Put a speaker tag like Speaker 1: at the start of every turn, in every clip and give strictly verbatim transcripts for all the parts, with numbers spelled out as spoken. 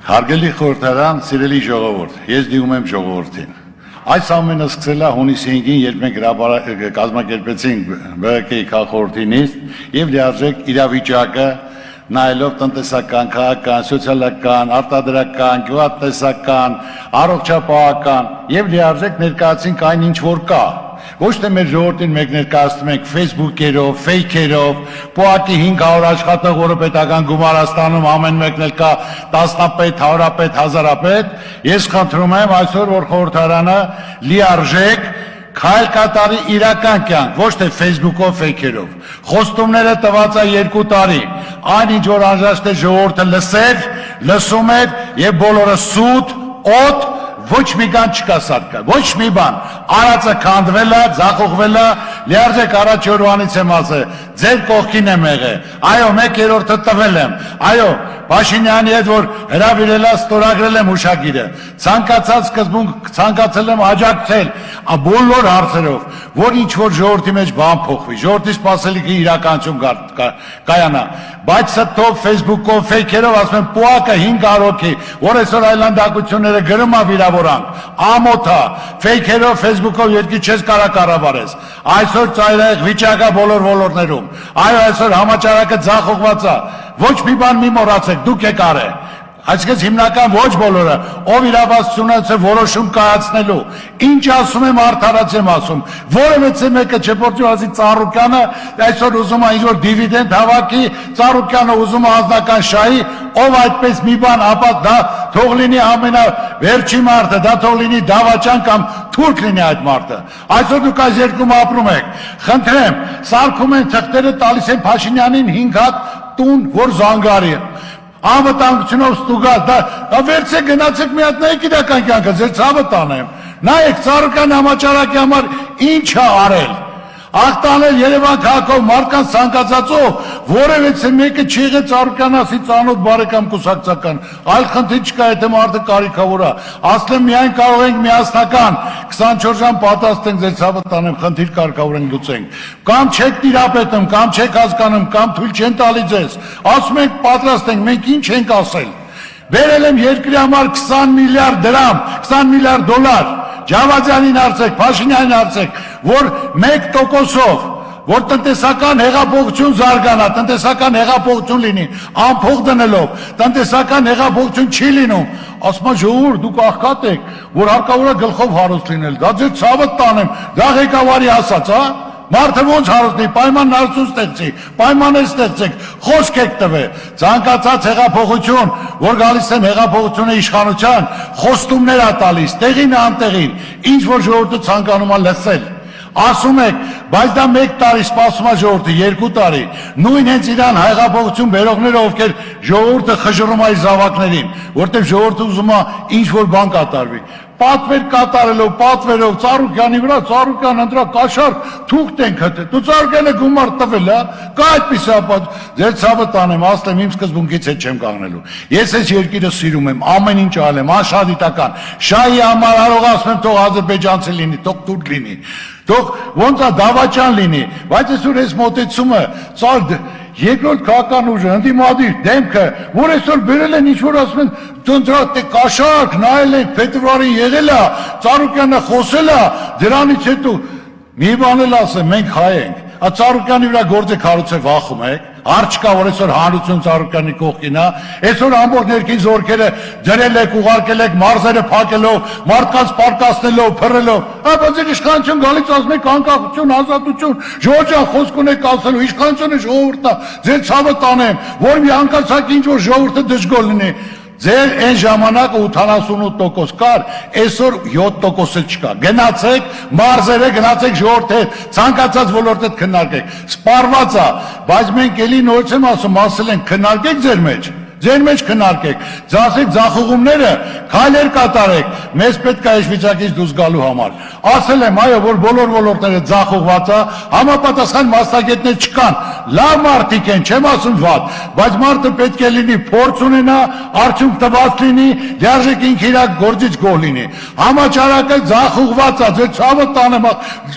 Speaker 1: Հարգելի խորհրդարան, սիրելի ժողովուրդ, ես դիմում եմ ժողովրդին։ Այս ամենը սկսել է հունիսի հինգին, երբ մենք կազմակերպեցինք B K K քաղաքորդի նիստ եւ լիարժեք իրավիճակը նայելով տնտեսական, քաղաքական, սոցիալական, արտադրական, գյուղատնտեսական, առողջապահական եւ լիարժեք ներկայացինք այն ինչ որ կա։ Ոչ թե մեր ժողովրդին մեկ ներկայացնում ենք Facebook-երով, fake-երով, պոակի հինգ հարյուր աշխատող, որը պետական գումար ստանում, ամեն մեկն էլ կա տասնապետ, հարյուրապետ, հազարապետ։ Ես խնդրում եմ այսօր, որ խորհրդարանը լիարժեք քայլ կատարի իրական կյանք, ոչ թե Facebook-ով, fake-երով։ Խոստումները տված է երկու տարի։ Այն ինչ որ անհրաժեշտ է ժողովուրդը լսեր, լսում էր եւ բոլորը սուտ, օդ ոչ մի բան չկա սարքա, ոչ մի բան, արածը քանդվել է, ձախողվել է, լիարժեք առաջ օրվանից եմ ասել, ձեր կողքին եմ եղել, այո, մեկ երրորդը տվել եմ, այո, Փաշինյանի հետ որ հրավիրել է, ստորագրել եմ հուշագիրը, ցանկացած սկզբունք ցանկացել եմ աջակցել, բոլոր հարցերով, որ ինչ որ ժողովրդի մեջ բան փոխվի, ժողովրդի սպասելիքի իրականություն կայանա, բայց սա թող Facebook-ով, fake-երով ասում են պոակը հինգ հարյուրի, որ այսօր այլանդակությունները գրում է վիրավորանք, ամոթա, fake-երով, Facebook-ով երկի չես կարա կառավարես, այսօր ծայրահեղ վիճակա բոլոր ոլորտներում, այո, այսօր համաճարակը ձախողված է, ոչ մի բան մի մոռացեք, դուք եք արել, այսինքն հիմնական ոչ բոլորը, ով իրավասություն ունեցել որոշում կայացնելու, ինչ ասում եմ արդարաց եմ ասում, որևէ մեկը չփորձի ասի Ծառուկյանը այսօր ուզում է ինչ-որ դիվիդենդ հավաքի, Ծառուկյանը ուզում է անձնական շահի, ով այդպես մի բան, ապա դա թող լինի ամենավերջի մարդը, դա թող լինի դավաճան կամ թուրք լինի այդ մարդը։ Այսօր դուք այս երկրում ապրում եք, խնդրեմ, սարքում են թղթերը, տալիս են Փաշինյանին հինգ հատ տուն, որ զանգարի է։ Անվտանգությունով ստուգած, դա վերցեք գնացեք մի հատ նայեք իրական կյանքը, ձեր ցավը տանեմ։ Նայեք Ծառուկյան համաճարակի համար ինչ է արել։ Ախտանել Երևան քաղաքով մարդկանց ցանկացածով, որևէ մեկը չի եղել Ծառուկյան ասի ծանոթ բարեկամ կուսակցական, այլ խնդիր չկա, եթե մարդը կարիքավոր է։ Ասեմ միայն կարող ենք միասնական քսանչորս ժամ պատասխան ենք ձեր ցավը տանեմ, խնդիր կարգավոր ենք լուծենք։ Կամ չեք տիրապետում, կամ չեք հասկանում, կամ թույլ չեն տալի ձեզ։ Ասում ենք պատրաստ ենք, մենք ինչ ենք ասել։ Վերել եմ երկրի համար քսան միլիարդ դրամ, քսան միլիարդ դոլար, Ջավադյանին հարցեք, Փաշինյանին հարցեք, որ մեկ տոկոսով, որ տնտեսական հեղափոխություն զարգանա, տնտեսական հեղափոխություն լինի, անփող դնելով, տնտեսական հեղափոխություն չի լինում, ասում են ժողովուրդ, դուք աղքատ եք, որ հարկավոր է գլխով հարուստ լինել, դա ձեր ցավը տանեմ, դա ղեկավարի ասած, հա? Մարդը ոնց հարուստնի, պայման հարցուն ստեղծի, պայմաններ ստեղծեք, խոսք եք տվել, ցանկացած հեղափոխություն, որ գալիս են հեղափոխությունը իշխանության, խոստումներ է տալիս, տեղին է անտեղին, ինչ որ ժողովուրդը ցանկանում է լսել, ասում եք, բայց դա մեկ տարի սպասում է ժողովուրդը, երկու տարի, նույն հենց իրան հեղափոխություն բերողները, ովքեր ժողովուրդը խժռում է իր զավակներին, որտեղ ժողովուրդը ուզում է ինչ որ բան կատարվի։ Պատվեր կատարելով, պատվերով, Ծառուկյանի վրա, Ծառուկյան ընդրա կաշառ թուղթ ենք հտել, դու Ծառուկյանը գումար տվել, հա, կա այդպես ապա, ձեր ցավը տանեմ, ասեմ իմ սկզբունքից հետ չեմ կանգնելու։ Ես այս երկիրը սիրում եմ, ամեն ինչ ալեմ, անշահդիտական, շահի համար կարող ասում եմ թող ադրբեջանցի լինի, թող թուրք լինի, թող ոնց է դավաճան լինի, բայց այսօր այս մոտեցումը, ծար երկրորդ քաղաքական ուժը, ընդդիմադիր դեմքը, որ այսօր բերել են ինչ-որ ասում են դնդրատ է կաշառք, նայել են, փետրվարին եղել է, Ծառուկյանը խոսել է, դրանից հետո մի բան էլ ասեմ, մենք հայ ենք, Ծառուկյանի վրա գործը քարոծել վախում եք, հարց չկա, որ այսօր հանրություն Ծառուկյանի կողքին է, այսօր ամբողջ ներքին զորքերը դրել եք, ուղարկել եք մարզերը փակելով, մարդկանց պարկասնելով, փռելով, ապա ձեր իշխանություն գալիս ասում եք անկախություն, ազատություն, ժողովրդյան խոսք ունեք ասելու, իշխանությունը ժողովուրդն է, ձեր ցավը տանեմ, որ մի անկացակ ինչ որ ժողովուրդը դժգոհ լինի։ Ձեր այն ժամանակը ութանասունութ տոկոս կար, այսօր յոթ տոկոս էլ չկա։ Գնացեք, մարզերը գնացեք ժողովրդի հետ, ցանկացած ոլորտը քննարկեք։ Սպառված է, բայց մենք էլի նորից եմ ասում, ասել են քննարկեք ձեր մեջ։ Ձեր մեջ քննարկեք, ձասեք ձախողումները, քայլեր կատարեք, մեզ պետք է այս վիճակից դուրս գալու համար։ Ասել եմ, այո, որ բոլոր ոլորտները ձախողված է, համապատասխան մասնագետներ չկան, լավ մարդիկ են, չեմ ասում վատ, բայց մարդը պետք է լինի փորձ ունենա, արդյունք տված լինի, լիարժեք ինքը իր գործից գոհ լինի։ Համաճարակը ձախողված է, ձեր ցավը տանեմ,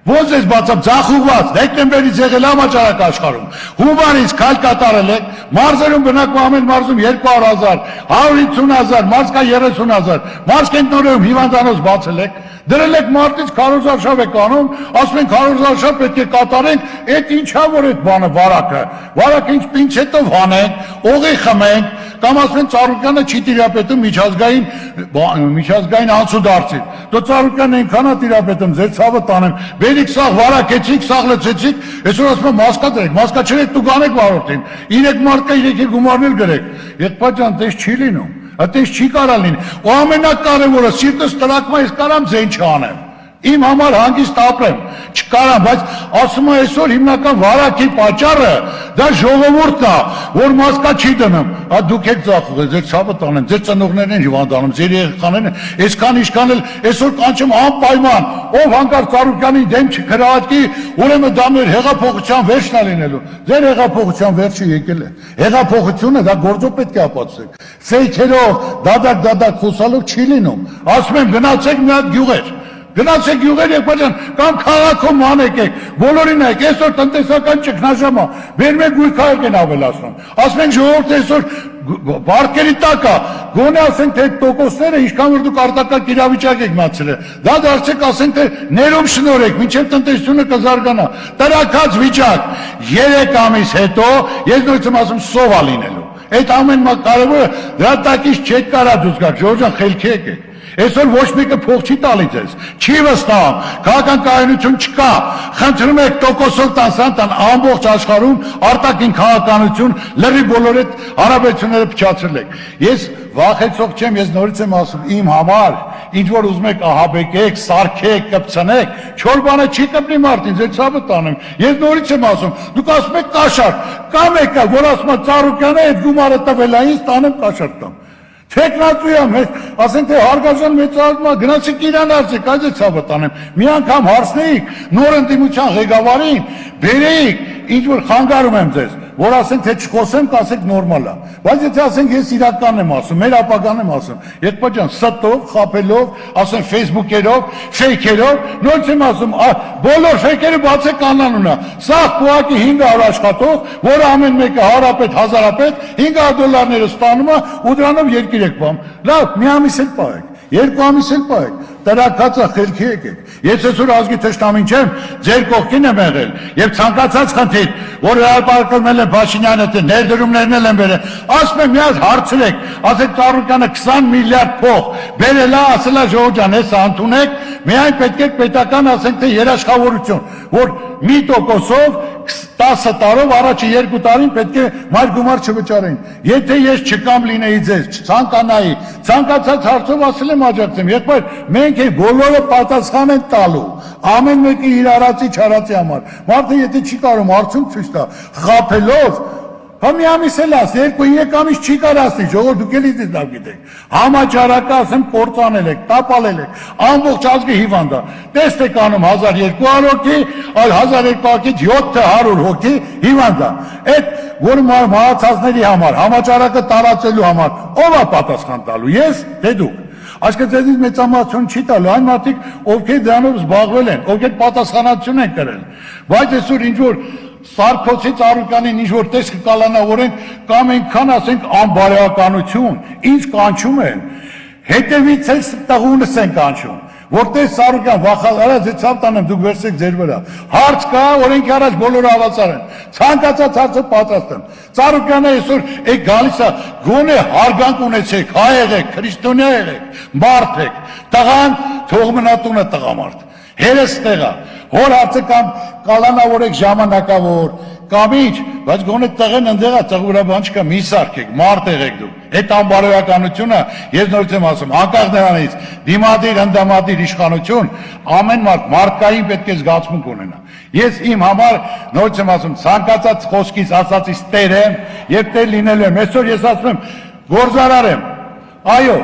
Speaker 1: Ոնց ես բացում ցախուված դեկտեմբերից եղել համաճարակ աշխարհում հունվարից քայլ կատարել եք մարզերում բնակվում ամեն մարզում երկու հարյուր հազար հարյուր հինգ հազար մարզկա երեսուն հազար մարզ կենտրոններում հիվանդանոց բացել եք դրել եք մարտից քարոզարշավ եք անում ասում են քարոզարշավ պետք է կատարենք այդ ինչա որ այդ բանը վարակը վարակը ինչ պինցետով հանենք օղի խմենք կամ ասում են Ծառուկյանը չի տիրապետում միջազգային միջազգային անցուդարձին դու Ծառուկյանն այնքանա տիրապետում ձեր ցավը տանեմ բերիք սաղ վարակեցիք սաղ լցեցիք այսօր ասում եմ մասկա դրեք մասկա չրեք դու գանեք վարորդին իրեք մարդկա իրեք գումարներ գրեք եղբայրան դες չի լինում Այդպես չի կարա լինի։ Ու ամենակարևորը սիրտս տրակում է, ես կարամ ձեն չանեմ։ Իմ համար հանգիստ ապրեմ, չկարամ, բայց ասում եմ այսօր հիմնական վարակի պատճառը դա ժողովուրդն է, որ մասկա չի դնում։ Հա դուք եք ծախում, ձեր ցավը տանեն, ձեր ծնողներն են հիվանդանում, ձեր երեխաներն են, այսքան իշքան էլ այսօր կանչում անպայման, ով հանկարծ Ծառուկյանին դեմ չքրահատի, ուրեմն դա մեր հեղափոխության վերջն է լինելու։ Ձեր հեղափոխության վերջը եկել է։ Հեղափոխությունը դա գործով պետք է ապացուցեք։ Ֆեյքերով, դադակ-դադակ խոսալով չի լինում։ Ասում եմ գնացեք մի հատ գյուղեր Գնացեք յուղեր եղբայրան, կամ քաղաքում մանեք եք, բոլորին եք, այսօր տնտեսական ճգնաժամը, մեր մեկ գույքայք են ավելացնում, ասում ենք ժողովուրդը այսօր բարկերի տակ է, գոնե ասենք թե տոկոսները ինչքան որ դուք արտակարգ իրավիճակ եք մացրել, դա դարձեք ասենք թե ներում շնորհեք, մինչև տնտեսությունը կզարգանա, տրակած վիճակ, երեք ամիս հետո ես նույնիսկ եմ ասում սով է լինելու, այդ ամեն կարևորը դրա տակից չեք կարա դուք գաք, ժողովուրդ խելքի եք եք Այսօր ոչ մեկը փող չի տալի ձեզ, չի վստահում, քաղաքական կայունություն չկա, խնդրում եք տոկոսով տան սան տան ամբողջ աշխարհում արտաքին քաղաքականություն լրի բոլոր այդ հարաբերությունները փչացրել եք։ Ես վախեցող չեմ, ես նորից եմ ասում, իմ համար ինչ որ ուզում եք ահաբեկեք, սարքեք, կպցնեք, չոր բանը չի կպնի մարդին, ձեր ցավը տանեմ։ Ես նորից եմ ասում, դուք ասում եք կաշառ, կամ եկա, որ ասում է Ծառուկյանը այդ գումարը տվել է, ինձ տանեմ կաշառ տամ։ Թեկնածու եմ, ասենք թե հարգարժան մեծարում է, գնացիք իրան արծեք, այդ է ցավը տանեմ, մի անգամ հարցնեիք, նոր ընդդիմության ղեկավարին, բերեիք, ինչ որ խանգարում եմ ձեզ, որ ասենք թե չխոսեմ, կասեք նորմալ է, բայց եթե ասենք ես իրականն եմ ասում, մեր ապագան եմ ասում, եղբայրան ստով, խաբելով, ասենք Facebook-երով, ֆեյքերով, նորից եմ ասում, բոլոր ֆեյքերը բացեք անանունը, սա կուակի հինգ հարյուր աշխատող, որ ամեն մեկը հարապետ, հազարապետ, հինգ հարյուր դոլարները ստանում է, ու դրանով երկիր եք բամ, լավ, մի ամիս էլ պահեք, երկու ամիս էլ պահեք, տրակածը խելքի եկեք, ես այսօր ազգի թշնամին չեմ, ձեր կողքին եմ եղել, և ցանկացած խնդիր, որ հրապարակել են Փաշինյանը, ներդրումներն էլ են բերել, ասում եմ մի հատ հարցրեք, ասեք Ծառուկյանը քսան միլիարդ փող բերել է, ասել է Ժողովուրդ ջան, հեսա ընդունեք, միայն պետք է պետական ասենք թե երաշխավորություն, որ մի տոկոսով տասը տարով առաջի երկու տարին պետք է մայր գումար չվճարեն։ Եթե ես չկամ լինեի ձեզ, չցանկանայի, ցանկացած հարցով ասել եմ աջակցեմ, եղբայր, մենք ենք բոլորը պատասխան են տալու, ամեն մեկի իր արածի չարածի համար։ Մարդը եթե չի կարող արդյունք ցույց տա, խաբելով Հա մի ամիս էլ աս, երկու երեք ամիս չի կարասնի, ժողովուրդ դուք էլ իզից լավ գիտեք։ Համաճարակը ասեմ կործանել եք, տապալել եք, ամբողջ ազգի հիվանդ է։ Տեսեք անում հազար երկու հարյուր հոգի, այլ հազար երկու հոգից յոթ հարյուր հոգի հիվանդ է։ Այդ որ մահացածների համար, համաճարակը տարածելու համար, ով է պատասխան տալու, ես, թե դուք։ Այսինքն ձեզից մեծամասնություն չի տալու, այն մարդիկ, ովքեր դրանով զբաղվել են, ովքեր պատասխանատվություն են կրել։ Բայց այսօր ինչ որ Սարգսի Ծառուկյանին ինչ որ տեսք կալանավորենք կամ այնքան ասենք անբարոյականություն, ինչ կանչում են, հետևից էլ տղունս են կանչում, որտեղ Ծառուկյան վախալարա ձեզ ցավ տանեմ դուք վերցեք ձեր վրա, հարց կա, օրենքի առաջ բոլորը հավասար են, ցանկացած հարցը պատրաստ եմ, Ծառուկյանը այսօր եք գալիս է, գոնե հարգանք ունեցեք, հայ եղեք, քրիստոնյա եղեք, մարդ եք, տղան թող մնա տունը տղամարդ, հերս տեղա, հոր հարցը կամ կալանավորեք ժամանակավոր, կամ ինչ, բայց գոնե տղեն ընդեղա, տղուրա բան չկա, մի սարքեք, մարդ եղեք դուք, այդ անբարոյականությունը, ես նորից եմ ասում, անկախ նրանից, դիմադիր, ընդդամադիր իշխանություն, ամեն մարդ, մարդկային պետք է զգացմունք ունենա։ Ես իմ համար, նորից եմ ասում, ցանկացած խոսքից ասածից տեր եմ, եւ տեր լինելու եմ, այսօր ես ասում եմ, գործարար եմ, այո,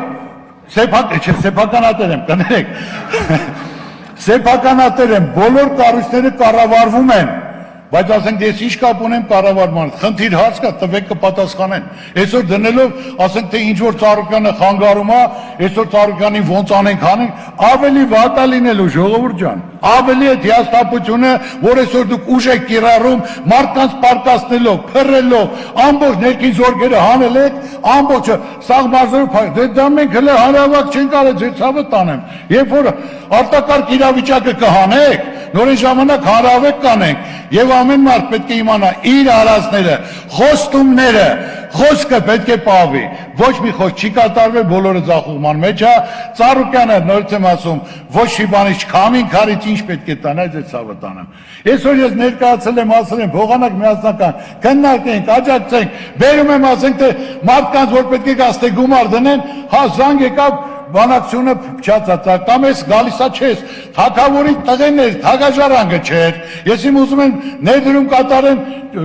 Speaker 1: սեփականատեր եմ, կներեք, Սեփականատեր են, բոլոր կառույցները կառավարվում են, Բայց ասենք ես ինչ կապ ունեմ կառավարման, խնդիր հարց կա, տվեք կպատասխանեն։ Այսօր դնելով, ասենք թե ինչ որ Ծառուկյանը խանգարում է, այսօր Ծառուկյանին ոնց անենք անենք, ավելի վատ է լինելու ժողովուրդ ջան։ Ավելի այդ հիասթափությունը, որ այսօր դուք ուժ եք կիրառում, մարդկանց պարկասնելով, փռելով, ամբողջ ներքին զորքերը հանել եք, ամբողջը սաղ մարզերով, դե դա մենք հələ հանրավակ չենք արել, ձեր ցավը տանեմ։ Երբ որ արտակարգ իրավիճակը կհանեք, նորին ժամանակ հանրավեկ կանենք, եւ ամեն մարդ պետք է իմանա իր արածները, խոստումները, խոսքը պետք է պահվի, ոչ մի խոսք չի կատարվել, բոլորը ձախողման մեջ է, Ծառուկյանը նորից եմ ասում, ոչ մի բանից չքամին քարից ինչ պետք է տան, այդ ցավը տանեմ։ Այսօր ես ներկայացել եմ, ասել եմ, փոխանակ միասնական, քննարկենք, աջակցենք, բերում եմ ասենք թե մարդկանց որ պետք է գաստե գումար դնեն, հա զանգ եկավ բանակցությունը փչացած կամ էս գալիսա չես թագավորի տղեներ թագաժառանգը չէր ես իմ ուզում եմ ներդրում կատարեմ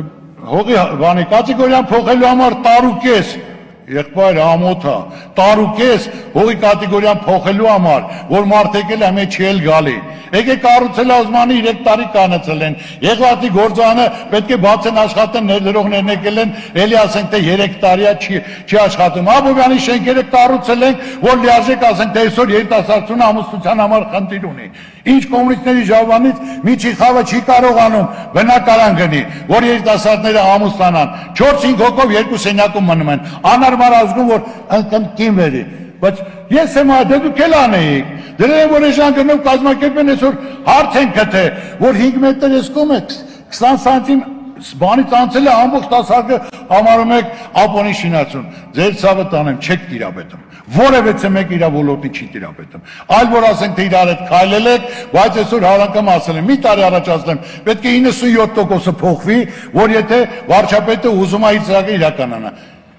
Speaker 1: հողի բանի կատեգորիան փոխելու համար տարուկես եղբայր ամոթա տարուկես հողի կատեգորիան փոխելու համար որ մարդ եկել է մեջ չի էլ գալի եկեք կառուցել Օզմանի երեք տարի կանացել են Եղվարդի գործանը պետք է բացեն աշխատեն ներդրողներն եկել են էլի ասենք թե երեք տարիա չի չի աշխատում Աբովյանի շենքերը կառուցել են որ լիարժեք ասենք թե այսօր երիտասարդությունը ամուսնության համար խնդիր ունի ինչ կոմունիստների ժողովանից միջի խավը չի կարողանում բնակարան գնի որ երիտասարդները ամուսնանան չորս հինգ հոգով երկու սենյակում մնում են անարմար ազգում որ ընկին վերի բայց ես եմ դե դուք էլ անեիք դրել որ էժան գնում կազմակերպեն այսօր հարց են գտե որ հինգ մետր ես կոմ է քսան սանտիմ բանից անցել է ամբողջ տասարկը համարում եք ապոնի շինացուն ձեր ցավը տանեմ չեք տիրապետում որևէ մեկ իր ոլորտին չի տիրապետում այլ որ ասենք թե իրար հետ քայլել եք բայց այսօր հարակամ ասել եմ մի տարի առաջ ասել եմ պետք է իննսունյոթ տոկոսը փոխվի որ եթե վարչապետը ուզում է իր ծրագիրը իրականանա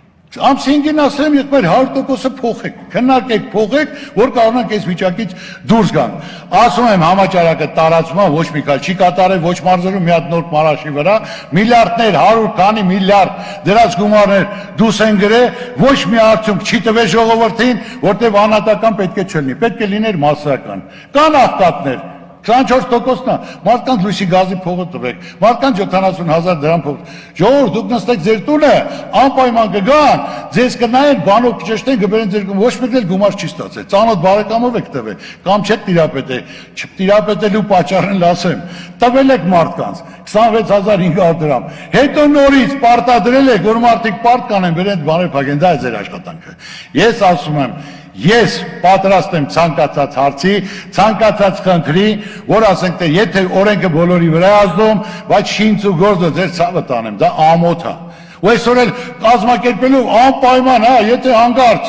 Speaker 1: Ամս հինգին ասել եմ եղբայր հարյուր տոկոսը փոխեք, քննարկեք, փոխեք, որ կարողանանք այս վիճակից դուրս գանք։ Ասում եմ համաճարակը տարածվում է, ոչ մի քայլ չի կատարել, ոչ մարզերում մի հատ նոր մարաշի վրա, միլիարդներ, հարյուր քանի միլիարդ դրած գումարներ դուրս են գրել, ոչ մի արդյունք չի տվել ժողովրդին, որտեղ անհատական պետք է չլինի, պետք է լիներ մասսական։ Կան աղքատներ քսանչորս տոկոսն է, մարդկանց լույսի գազի փողը տվեք, մարդկանց յոթանասուն հազար դրամ փող։ Ժողովուրդ դուք նստեք ձեր տունը, անպայման կգան, ձեզ կնայեն, բանով կճշտեն, կբերեն ձեր ոչ մեկ էլ գումար չի ստացել։ Ծանոթ բարեկամով եք տվել, կամ չեք տիրապետել, չտիրապետելու պատճառն լասեմ։ Տվել եք մարդկանց քսանվեց հազար հինգ հարյուր դրամ։ Հետո նորից պարտադրել եք, որ մարդիկ պարտ կանեն, բերեն բաներ փակեն, դա է ձեր աշխատանքը։ Ես ասում եմ Ես պատրաստ եմ ցանկացած հարցի, ցանկացած խնդրի, որ ասենք թե եթե օրենքը բոլորի վրա ազդում, բայց շինց ու գործը ձեր ցավը տանեմ, դա ամոթ է։ Ու այսօր էլ կազմակերպելու անպայման, հա, եթե հանգարց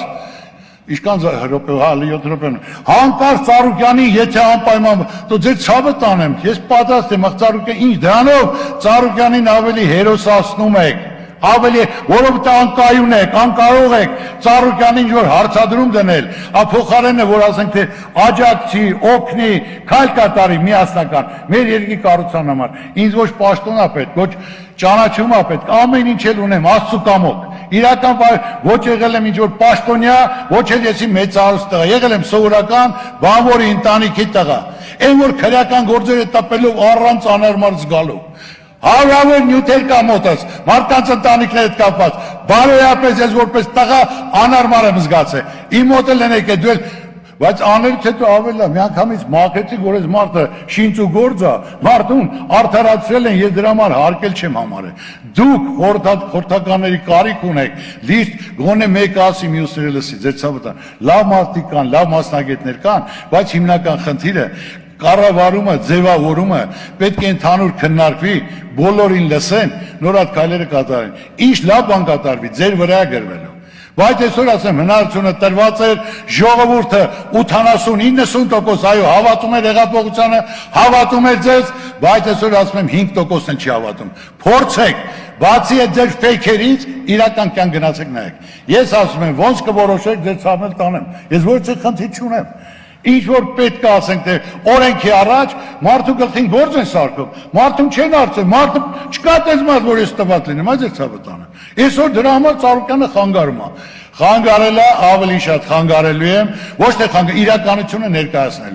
Speaker 1: Իշքան րոպե, հա, յոթ րոպեն։ Հանկարծ Ծառուկյանի, եթե անպայման, դու ձեր ցավը տանեմ, ես պատրաստ եմ, Ծառուկյան, ինչ դրանով Ծառուկյանին ավելի հերոսացնում եք։ Ավելի որովհետև անկայուն եք, անկարող եք Ծառուկյանին ինչ որ հարցադրում դնել, փոխարենը որ ասենք թե աջակցի, օգնի, քայլ կատարի միասնական մեր երկրի կառուցման համար։ Ինձ ոչ պաշտոն է պետք, ոչ ճանաչում է պետք, ամեն ինչ էլ ունեմ, Աստծո կամոք։ Իրական ոչ եղել եմ ինչ որ պաշտոնյա, ոչ էլ եսի մեծարուց տղա, եղել եմ սովորական բանվորի ընտանիքի տղա։ Այն որ քրեական գործերը տպելով առանց անարմար զգալու Հարյուրավոր նյութեր կա մոտս, մարդկանց ընտանիքների հետ կապված, բարոյապես ես որպես տղա անարմար եմ զգացել։ Իմ մոտ էլ են եկել, դու էլ, բայց աներից հետո ավելի լավ, միանգամից մաքրեցի, որ այս մարդը շինչ ու գործ է, մարդուն արդարացրել են, ես դրա համար հարկել չեմ համարել։ Դուք խորհրդականների կարիք ունեք, լիստ գոնե մեկը ասի, մյուսները լսի, ձեր ցավը տան։ Լավ մարդիկ կան, լավ մասնագետներ կան, բայց հիմնական խնդիրը կառավարումը, ձևավորումը պետք է ընդհանուր քննարկվի, բոլորին լսեն, նոր հատ քայլերը կատարեն։ Ինչ լավ բան կատարվի, ձեր վրա է գրվելու։ Բայց այսօր ասեմ, հնարավորությունը տրված էր, ժողովուրդը ութանասուն իննսուն տոկոս այո հավատում էր հեղափոխությանը, հավատում էր ձեզ, բայց այսօր ասում եմ հինգ տոկոսն չի հավատում։ Փորձեք, բացի այդ ձեր ֆեյքերից, իրական կյանք գնացեք նայեք։ Ես ասում եմ, ոնց կորոշեք, ձեր ցավն էլ տանեմ։ Ես ոչ մի խնդիր չունեմ։ Ինչ որ պետք է ասենք թե օրենքի առաջ մարդու գլխին գործ են սարքում, մարդուն չեն արծել, մարդը չկա տես մարդ, որ ես տված լինեմ, այս է ցավը տանը։ Այսօր դրա համար Ծառուկյանը խանգարում է։ Խանգարել է, ավելի շատ խանգարելու եմ, ոչ թե խանգար, իրականությունը ներկայացնել եմ։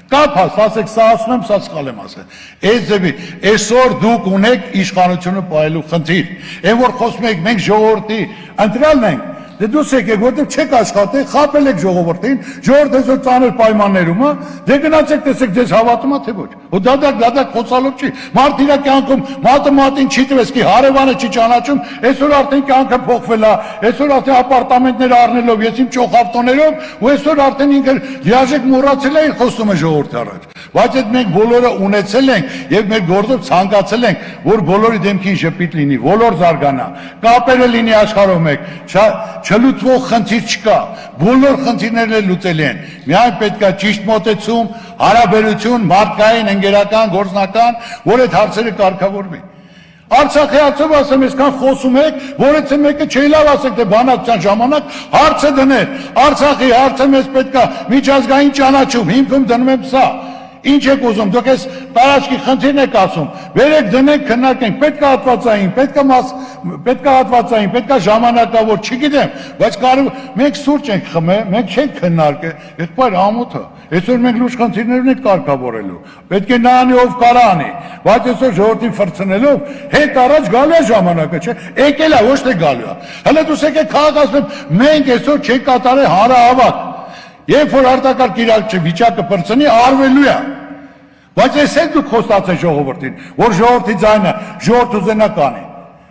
Speaker 1: Կապ ասեք, սա ասում եմ, սա սխալ եմ ասել։ Այս ձևի, այսօր դուք ունեք իշխանությունը պահելու խնդիր։ Այն որ խոսում եք, մենք ժողովրդի ընտրյալն ենք, դե դուք եկեք, որտեղ չեք աշխատել, խաբել եք ժողովրդին, ժողովուրդը այսօր ծանր պայմաններում է, դե գնացեք տեսեք ձեզ հավատում է թե ոչ։ Ու դադակ դադակ խոսալով չի։ Մարդ իր կյանքում մատը մատին չի տվես, կի հարևանը չի ճանաչում, այսօր արդեն կյանքը փոխվել է, այսօր արդեն ապարտամենտներ առնելով, ես իմ ճոխավտոներով, ու այսօր արդեն ինքը լիարժեք մոռացել է իր խոսումը ժողովրդի առաջ։ Բայց այդ մենք բոլորը ունեցել ենք եւ մեր գործով ցանկացել ենք, որ բոլորի դեմքին ժպիտ լինի, բոլոր զարգանա, կապերը լինի աշխարհով մեկ, չլուծվող խնդիր չկա, բոլոր խնդիրներն լուծելի են։ Միայն պետք է ճիշտ մոտեցում, հարաբերություն, մարդկային, ընկերական, գործնական, որ այդ հարցերը կարգավորվի։ Արցախի հարցով ասեմ, այսքան խոսում եք, որ եթե մեկը չի լավ ասեք, թե բանակցության ժամանակ հարցը դներ, Արցախի հարցը մեզ պետք է միջազգային ճանաչում, հիմքում դնում եմ սա։ Ինչ եք ուզում, դուք այս տարածքի խնդիրն եք ասում, վերեք դնենք, քննարկենք, պետք է հատվածային, պետք է մաս, պետք է հատվածային, պետք է ժամանակավոր, չգիտեմ, բայց կարող մենք սուրճ ենք խմել, մենք չենք քննարկել, եղբայր ամոթը, այսօր մենք լուրջ խնդիրներ ունենք կարգավորելու, պետք է նա անի ով կարա անի, բայց այսօր ժողովրդին ֆրցնելով, հետ առաջ գալու է ժամանակը, չէ, եկել է, ոչ թե գալու է։ Հələ դուք եկեք քաղաք ասում, մենք այսօր չենք կատարել հանրահավաք։ Երբ որ արտակարգ իրավիճակը վիճակը բրցնի, արվելու է։ Բայց ես էլ դուք խոստացեք ժողովրդին, որ ժողովրդի ձայնը ժողովուրդ ուզենա կանի։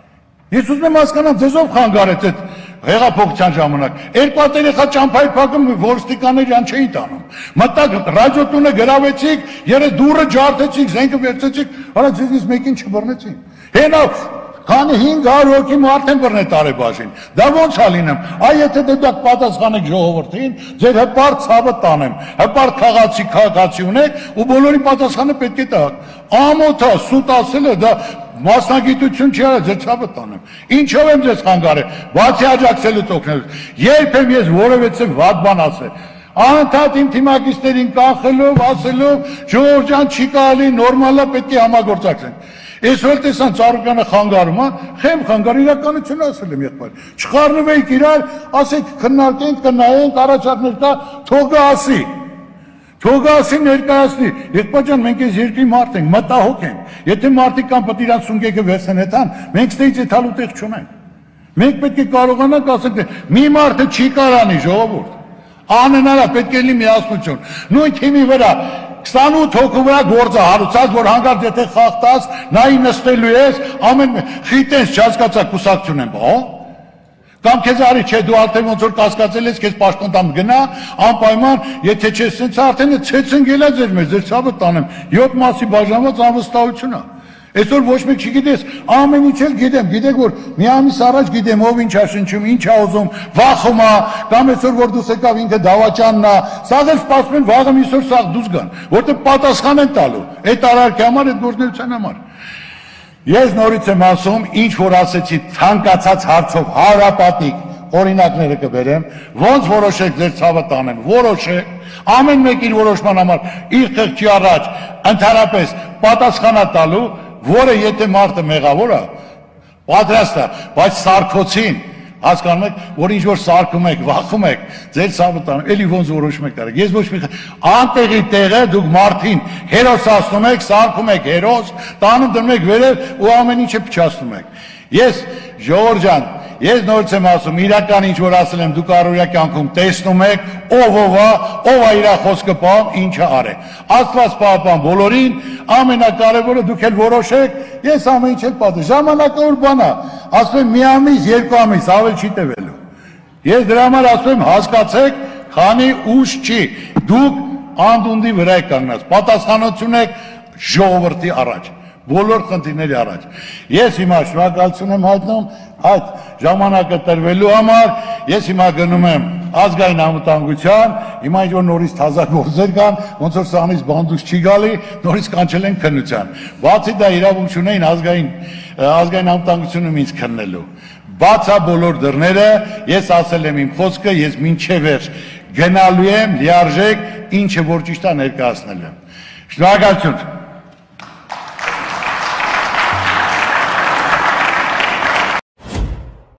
Speaker 1: Ես ուզում եմ հասկանամ, ձեզ ով խանգարեց այդ հեղափոխության ժամանակ։ Երկու հատ երեխա ճամփայի փակում ոստիկանները յան չէին տանում։ Մտակ ռադիոտունը գրավեցիք, երես դուռը ջարդեցիք, զենքը վերցեցիք, հələ ձեզնից մեկին չբռնեցին։ Հենա քանի հինգ հարյուր հոգի մարդ են բռնել տարեբաժին։ Դա ո՞նց է լինում։ Այ եթե դուք պատասխանեք ժողովրդին, ձեր հպարտ ցավը տանեմ։ Հպարտ քաղաքի քաղաքացի ունեք ու բոլորի պատասխանը պետք է տաք։ Ամոթա սուտ ասելը դա մասնագիտություն չի արել, ձեր ցավը տանեմ։ Ինչով եմ ձեզ խանգարել, բացի աջակցելուց օգնելուց։ Երբեք ես որևէ վատ բան ասել։ Անընդհատ իմ թիմակիցներին կանխելով, ասելով, Ժողովուրդ ջան, չի կարելի, նորմալ է, պետք է համագործակցենք։ Այսօր տեսան Ծառուկյանը խանգարում է, խեմ խանգար իրականություն ասել եմ եղբայր։ Չխառնվեիք իրար, ասեք քննարկենք, կնայենք, առաջարկներ կա, թող ասի։ Թող ասի ներկայացնի։ Եղբայր ջան, մենք այս երկրի մարդ ենք, մտահոգ ենք։ Եթե մարդիկ կան պետք իրան սունկեկը վերցնեն հետան, մենք ստեից եթալու տեղ չունենք։ Մենք պետք է կարողանանք ասենք, մի մարդը չի կարանի ժողովուրդ։ Անհնար է, պետք է լինի միասնություն։ Նույն թիմի վրա քսանութ հոգու վրա գործը հարուցած, որ հանգարտ եթե խախտած, նայի նստելու ես, ամեն խիտենց չհասկացա կուսակցություն եմ, հա։ Կամ քեզ արի, չէ, դու արդեն ոնց որ կասկածել ես, քեզ պաշտպան գնա, անպայման, եթե չես սենց արդեն ցեցնգել է ձեր մեջ, ձեր ցավը տանեմ։ յոթ մասի բաժանված անվստահություն է։ Այսօր ոչ մեկ չգիտես, ամեն ինչ էլ գիտեմ, գիտեք որ մի ամիս առաջ գիտեմ ով ինչ է շնչում, ինչ է ուզում, վախում է, կամ այսօր որ դուս եկավ ինքը դավաճանն է, սաղ էլ սպասում են վաղը միսօր սաղ դուս գան, որտեղ պատասխան են տալու, այդ արարքի համար, այդ գործնեության համար։ Ես նորից եմ ասում, ինչ որ ասեցի ցանկացած հարցով հարապատիկ օրինակները կբերեմ, ոնց որոշեք ձեր ցավը տանեմ, որոշեք, ամեն մեկին որոշման համար իր խղճի առաջ ընդհանրապես պատասխանա տալու, որը եթե մարդը մեղավոր է, պատրաստ է, բայց սարքոցին հասկանում եք, որ ինչ որ սարքում եք, վախում եք, ձեր ցավը տանում, էլի ոնց որոշում եք տարեք։ Ես ոչ մի անտեղի տեղը դուք մարդին հերոսացնում եք, սարքում եք հերոս, տանում դնում եք վերև ու ամեն ինչը փչացնում եք։ Ես Ժողովուրդ ջան, ես նորից եմ ասում, իրական ինչ որ ասել եմ, դուք առօրյա կյանքում տեսնում եք, ով ով է, ով է իր խոսքը պահում, ինչը արե։ Աստված պահապան բոլորին, ամենակարևորը դուք էլ որոշեք, ես ամեն ինչ էլ պատը։ Ժամանակավոր բան է, ասում եմ մի ամիս, երկու ամիս, ավել չի տևելու։ Ես դրա համար ասում եմ հասկացեք, քանի ուշ չի, դուք անդունդի վրա եք կանգնած, պատասխանատվություն եք ժողովրդի առաջ։ Բոլոր խնդիրների առաջ։ Ես հիմա շնորհակալություն եմ հայտնում այդ ժամանակը տրվելու համար, ես հիմա գնում եմ ազգային անվտանգության, հիմա ինչ որ նորից թազա գործեր կան, ոնց որ սրանից բանդուց չի գալի, նորից կանչել են քննության։ Բացի դա իրավունք չունեին ազգային ազգային անվտանգությունում ինձ քննելու։ Բացա բոլոր դռները, ես ասել եմ իմ խոսքը, ես մինչև վերջ գնալու եմ լիարժեք, ինչը որ ճիշտ է ներկայացնել եմ։ Շնորհակալություն։